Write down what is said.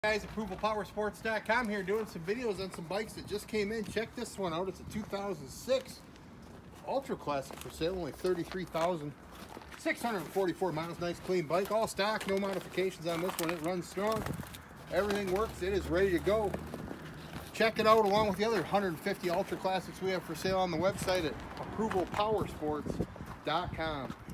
Guys, ApprovalPowersports.com here doing some videos on some bikes that just came in. Check this one out. It's a 2006 Ultra Classic for sale, only 33,644 miles. Nice clean bike, all stock, no modifications on this one. It runs strong, everything works, it is ready to go. Check it out along with the other 150 Ultra Classics we have for sale on the website at ApprovalPowersports.com.